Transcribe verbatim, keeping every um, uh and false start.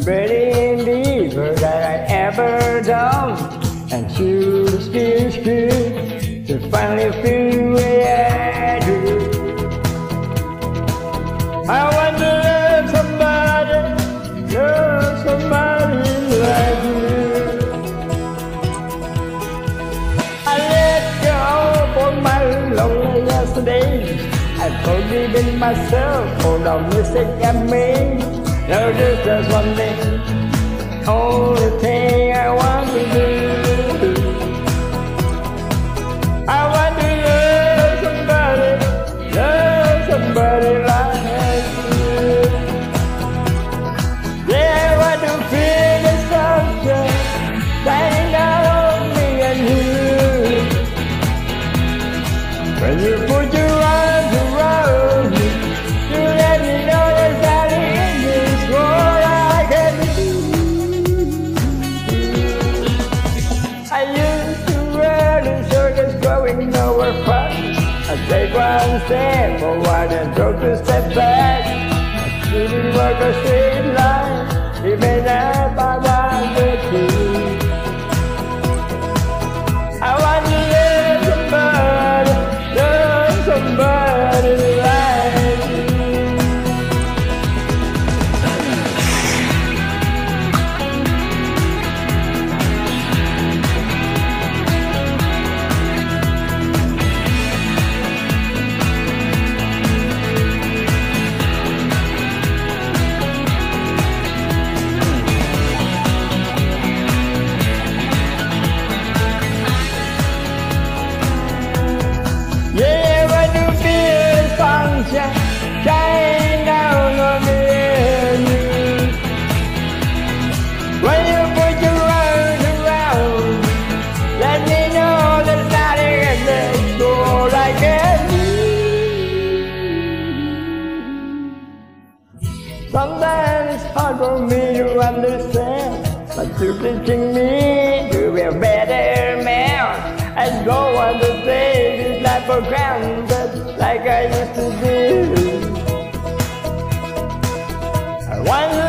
Pretty deeper that I ever done, and through the skin, skin to finally feel the way I do. I want to love somebody, love somebody like you. I let go for my lonely yesterday. I've forgiven myself for the mistake I made. Now there's just one thing, only thing I want to do. I want to love somebody, love somebody like you. Yeah, I want to feel the sunshine shining down on me and you. When you put your arms around me, you let me know there's nothing in this world I can do. I used to run in circles going nowhere fast. I take one step forward and took two steps back. I didn't work a straight line, even if I wanted to. I want to love somebody, love somebody like you. Yeah, when you feel the sunshine shining down on me and you, when you put your arms around, let me know there's nothing in this world I can do. Sometimes it's hard for me to understand, but you're teaching me to be a better man. I don't want to take this life for granted like I used to do. I want to